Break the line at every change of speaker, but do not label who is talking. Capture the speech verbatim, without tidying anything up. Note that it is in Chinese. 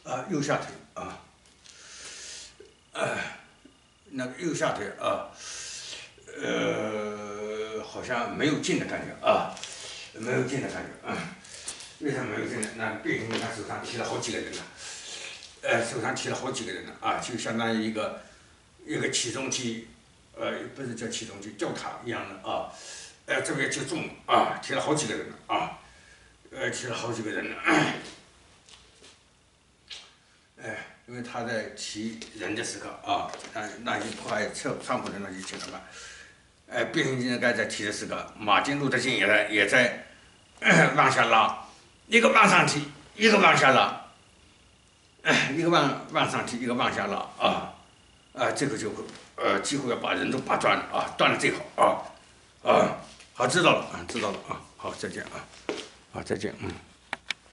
啊，右下腿啊，呃，那个右下腿啊，呃，好像没有劲的感觉啊，没有劲的感觉啊。为什么没有劲呢？那变形金刚手上提了好几个人呢，呃，手上提了好几个人呢啊，就相当于一个一个起重机，呃，不是叫起重机，吊塔一样的啊，呃，这边就重啊，提了好几个人呢啊，呃，提了好几个人呢。哎，因为他在提人的时候啊，那那些迫害特川普的那些情况嘛，哎，变形金刚在提的时候，马丁路德金也在也在、呃、往下拉，一个往上提，一个往下拉，哎，一个往往上提，一个往下拉啊，啊，这个就会呃几乎要把人都拔断了啊，断了最好啊啊，好，知道了啊，知道了啊，好，再见啊，好，再见，嗯。